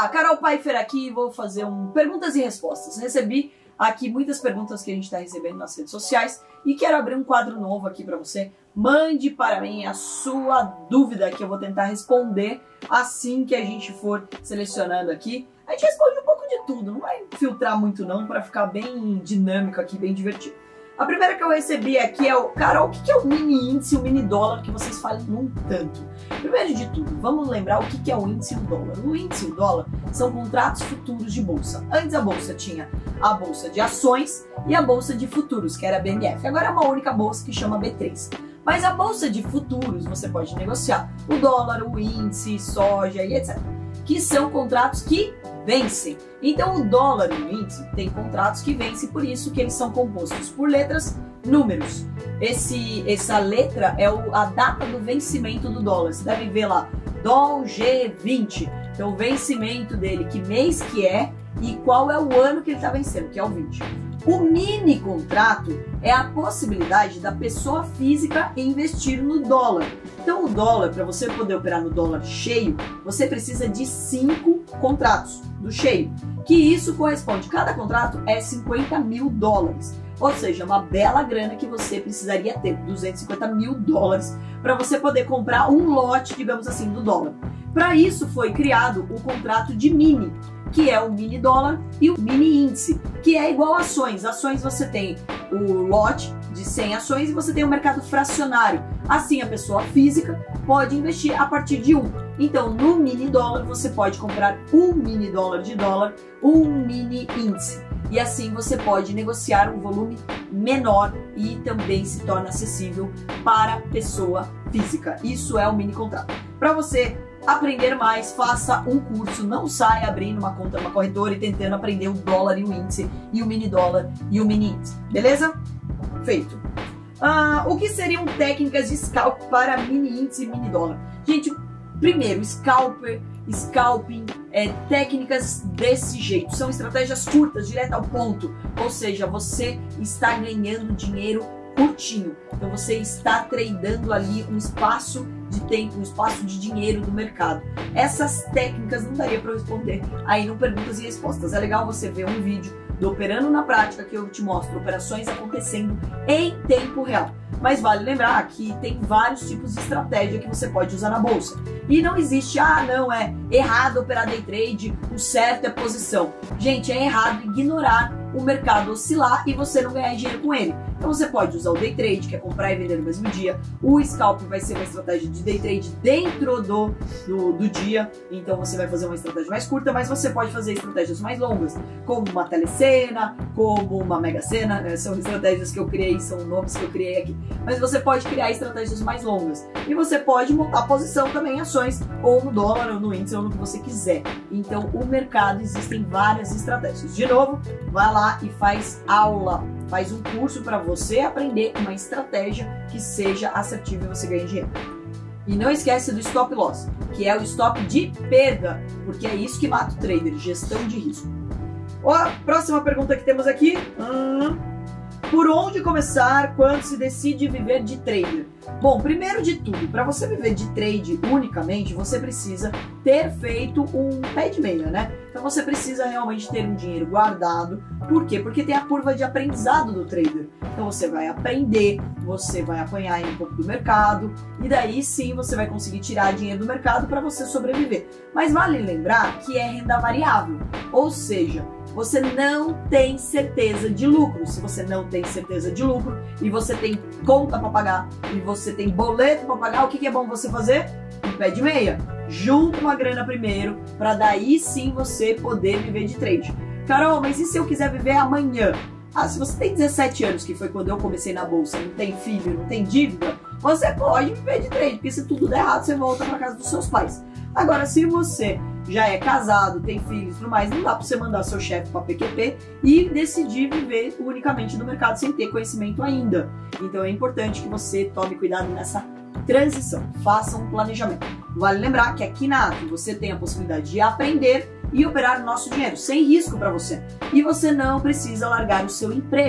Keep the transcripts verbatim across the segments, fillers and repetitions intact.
Olá, Carol Pfeiffer aqui, vou fazer um perguntas e respostas. Recebi aqui muitas perguntas que a gente está recebendo nas redes sociais e quero abrir um quadro novo aqui para você. Mande para mim a sua dúvida que eu vou tentar responder assim que a gente for selecionando aqui. A gente responde um pouco de tudo, não vai filtrar muito não, para ficar bem dinâmico aqui, bem divertido. A primeira que eu recebi aqui é o... Carol, o que é o mini índice e o mini dólar que vocês falam num tanto? Primeiro de tudo, vamos lembrar o que é o índice e o dólar. O índice e o dólar são contratos futuros de bolsa. Antes a bolsa tinha a bolsa de ações e a bolsa de futuros, que era a B M F. Agora é uma única bolsa que chama B três. Mas a bolsa de futuros você pode negociar o dólar, o índice, soja e etcétera. Que são contratos que vencem. Então o dólar e o índice tem contratos que vencem, por isso que eles são compostos por letras, números. Esse, essa letra é o, a data do vencimento do dólar. Você deve ver lá, D O L G vinte. Então o vencimento dele, que mês que é e qual é o ano que ele está vencendo, que é o vinte. O mini contrato é a possibilidade da pessoa física investir no dólar. Então o dólar, para você poder operar no dólar cheio, você precisa de cinco contratos do cheio, que isso corresponde, cada contrato é cinquenta mil dólares. Ou seja, uma bela grana que você precisaria ter, duzentos e cinquenta mil dólares, para você poder comprar um lote, digamos assim, do dólar. Para isso foi criado o contrato de mini, que é o mini dólar e o mini índice, que é igual a ações. Ações você tem o lote de cem ações e você tem o mercado fracionário. Assim a pessoa física pode investir a partir de um. Então no mini dólar você pode comprar um mini dólar de dólar, um mini índice. E assim você pode negociar um volume menor e também se torna acessível para pessoa física. Isso é o mini contrato. Para você aprender mais, faça um curso, não saia abrindo uma conta numa corretora e tentando aprender o dólar e o índice, e o mini dólar e o mini índice, beleza? Feito. Ah, o que seriam técnicas de scalp para mini índice e mini dólar? Gente, primeiro, scalper, scalping, é, técnicas desse jeito, são estratégias curtas, direto ao ponto, ou seja, você está ganhando dinheiro curtinho, então você está tradando ali um espaço de tempo, um espaço de dinheiro do mercado. Essas técnicas não daria para eu responder aí no perguntas e respostas. É legal você ver um vídeo do Operando na Prática que eu te mostro operações acontecendo em tempo real. Mas vale lembrar que tem vários tipos de estratégia que você pode usar na bolsa. E não existe, ah não, é errado operar day trade, o certo é posição. Gente, é errado ignorar o mercado oscilar e você não ganhar dinheiro com ele. Então você pode usar o day trade, que é comprar e vender no mesmo dia. O scalp vai ser uma estratégia de day trade dentro do, do, do dia. Então você vai fazer uma estratégia mais curta, mas você pode fazer estratégias mais longas, como uma telecena, como uma mega sena. Né? São estratégias que eu criei, são nomes que eu criei aqui. Mas você pode criar estratégias mais longas. E você pode montar posição também em ações, ou no dólar, ou no índice, ou no que você quiser. Então o mercado, existem várias estratégias. De novo, vai lá e faz aula. Faz um curso para você aprender uma estratégia que seja assertiva e você ganhe dinheiro. E não esquece do stop loss, que é o stop de perda, porque é isso que mata o trader, gestão de risco. Ó, a próxima pergunta que temos aqui. Hum, por onde começar quando se decide viver de trader? Bom, primeiro de tudo, para você viver de trade unicamente, você precisa ter feito um pé de meia, né? Então você precisa realmente ter um dinheiro guardado. Por quê? Porque tem a curva de aprendizado do trader. Então você vai aprender, você vai apanhar um pouco do mercado e daí sim você vai conseguir tirar dinheiro do mercado para você sobreviver. Mas vale lembrar que é renda variável, ou seja, você não tem certeza de lucro. Se você não tem certeza de lucro e você tem conta para pagar e você tem boleto para pagar, o que, que é bom você fazer? Um pé de meia. Junta uma grana primeiro para daí sim você poder viver de trade. Carol, mas e se eu quiser viver amanhã? Ah, se você tem dezessete anos, que foi quando eu comecei na bolsa, não tem filho, não tem dívida, você pode viver de trade, porque se tudo der errado, você volta para casa dos seus pais. Agora, se você já é casado, tem filhos e tudo mais, não dá para você mandar seu chefe para P Q P e decidir viver unicamente no mercado sem ter conhecimento ainda. Então é importante que você tome cuidado nessa transição, faça um planejamento. Vale lembrar que aqui na Acre você tem a possibilidade de aprender e operar o nosso dinheiro sem risco para você. E você não precisa largar o seu emprego.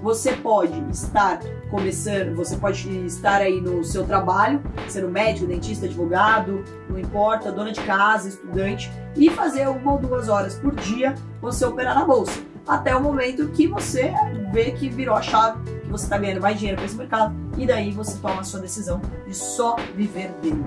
você pode estar começando, você pode estar aí no seu trabalho, sendo médico, dentista, advogado, não importa, dona de casa, estudante, e fazer uma ou duas horas por dia você operar na bolsa, até o momento que você vê que virou a chave, que você está ganhando mais dinheiro com esse mercado, e daí você toma a sua decisão de só viver dele.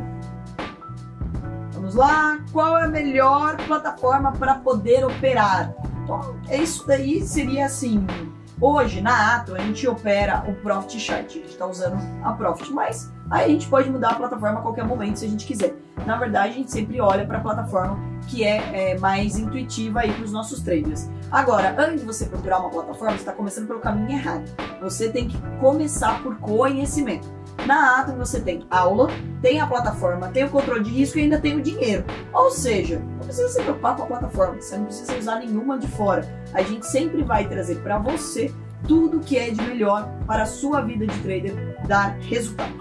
Vamos lá, qual é a melhor plataforma para poder operar? Então, isso daí seria assim, hoje na Atom a gente opera o Profit Chart, a gente está usando a Profit, mas aí a gente pode mudar a plataforma a qualquer momento se a gente quiser. Na verdade, a gente sempre olha para a plataforma que é, é mais intuitiva aí para os nossos traders. Agora, antes de você procurar uma plataforma, você está começando pelo caminho errado. Você tem que começar por conhecimento. Na Atom você tem aula, tem a plataforma, tem o controle de risco e ainda tem o dinheiro. Ou seja, não precisa se preocupar com a plataforma, você não precisa usar nenhuma de fora. A gente sempre vai trazer para você tudo que é de melhor para a sua vida de trader dar resultado.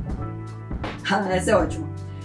Essa é ótima.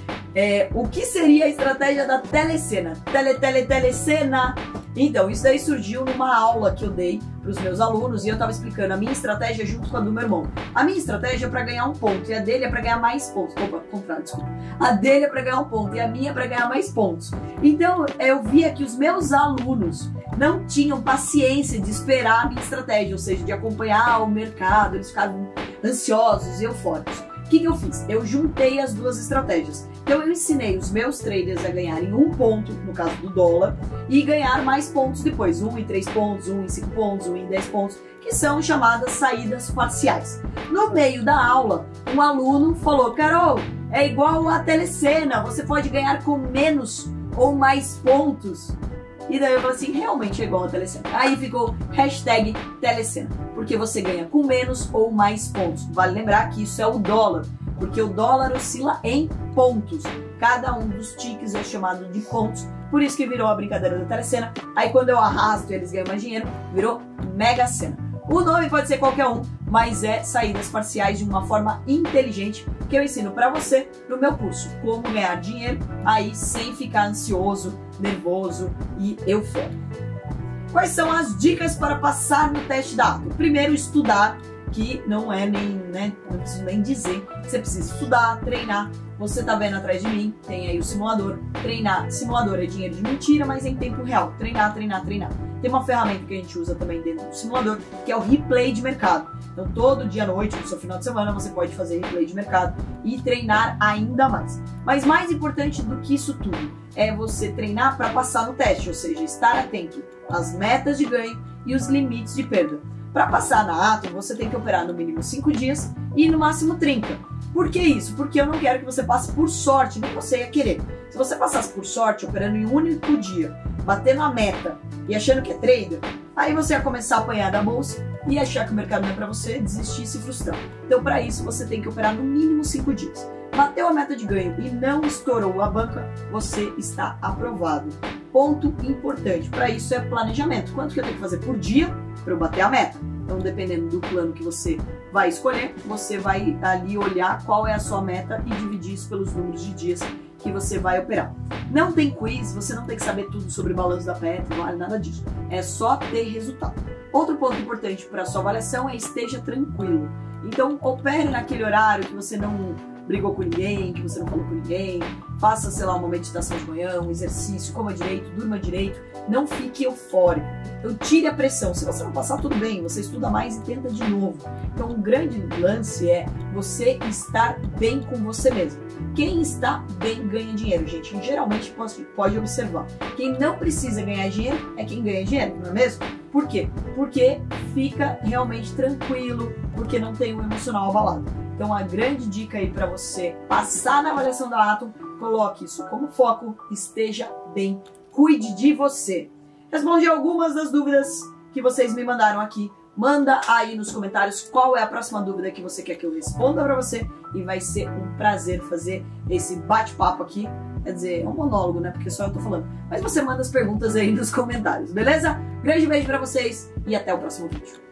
É, o que seria a estratégia da telecena? Tele, tele, telecena. Então, isso daí surgiu numa aula que eu dei para os meus alunos e eu estava explicando a minha estratégia junto com a do meu irmão. A minha estratégia é para ganhar um ponto e a dele é para ganhar mais pontos. Opa, contrário, desculpa. A dele é para ganhar um ponto e a minha é para ganhar mais pontos. Então, eu via que os meus alunos não tinham paciência de esperar a minha estratégia, ou seja, de acompanhar o mercado, eles ficavam ansiosos e eufóricos. O que, que eu fiz? Eu juntei as duas estratégias. Então eu ensinei os meus traders a ganharem um ponto, no caso do dólar, e ganhar mais pontos depois, um em três pontos, um em cinco pontos, um em dez pontos, que são chamadas saídas parciais. No meio da aula, um aluno falou: Carol, é igual a telecena, você pode ganhar com menos ou mais pontos. E daí eu falei assim, realmente é igual a telecena. Aí ficou hashtag telecena, porque você ganha com menos ou mais pontos. Vale lembrar que isso é o dólar, porque o dólar oscila em pontos. Cada um dos tickets é chamado de pontos, por isso que virou a brincadeira da telecena. Aí quando eu arrasto e eles ganham mais dinheiro, virou Mega Sena. O nome pode ser qualquer um, mas é saídas parciais de uma forma inteligente que eu ensino para você no meu curso, como ganhar dinheiro aí sem ficar ansioso, nervoso e eufórico. Quais são as dicas para passar no teste da Atom? Primeiro, estudar, que não é nem, né, não preciso nem dizer, você precisa estudar, treinar. Você tá vendo atrás de mim, tem aí o simulador. Treinar, simulador é dinheiro de mentira, mas em tempo real. Treinar, treinar, treinar. Tem uma ferramenta que a gente usa também dentro do simulador, que é o replay de mercado. Então todo dia à noite, no seu final de semana, você pode fazer replay de mercado e treinar ainda mais. Mas mais importante do que isso tudo, é você treinar para passar no teste, ou seja, estar atento às metas de ganho e os limites de perda. Para passar na Atom, você tem que operar no mínimo cinco dias e no máximo trinta. Por que isso? Porque eu não quero que você passe por sorte, nem você ia querer. Se você passasse por sorte, operando em um único dia, batendo a meta e achando que é trader, aí você ia começar a apanhar da bolsa e achar que o mercado não é para você, desistir e se frustrar. Então, para isso, você tem que operar no mínimo cinco dias. Bateu a meta de ganho e não estourou a banca, você está aprovado. Ponto importante, para isso é planejamento. Quanto que eu tenho que fazer por dia para eu bater a meta? Então, dependendo do plano que você vai escolher, você vai ali olhar qual é a sua meta e dividir isso pelos números de dias que você vai operar. Não tem quiz, você não tem que saber tudo sobre balanço da P E, não vale nada disso. É só ter resultado. Outro ponto importante para a sua avaliação é esteja tranquilo. Então, opere naquele horário que você não brigou com ninguém, que você não falou com ninguém, faça, sei lá, uma meditação de manhã, um exercício, coma direito, durma direito, não fique eufórico. Então tire a pressão. Se você não passar, tudo bem, você estuda mais e tenta de novo. Então um grande lance é você estar bem com você mesmo. Quem está bem ganha dinheiro, gente. Geralmente pode observar. Quem não precisa ganhar dinheiro é quem ganha dinheiro, não é mesmo? Por quê? Porque fica realmente tranquilo, porque não tem um emocional abalado. Então a grande dica aí para você passar na avaliação da Atom, coloque isso como foco, esteja bem, cuide de você. Respondi algumas das dúvidas que vocês me mandaram aqui. Manda aí nos comentários qual é a próxima dúvida que você quer que eu responda para você e vai ser um prazer fazer esse bate-papo aqui. Quer dizer, é um monólogo, né? Porque só eu tô falando. Mas você manda as perguntas aí nos comentários, beleza? Grande beijo para vocês e até o próximo vídeo.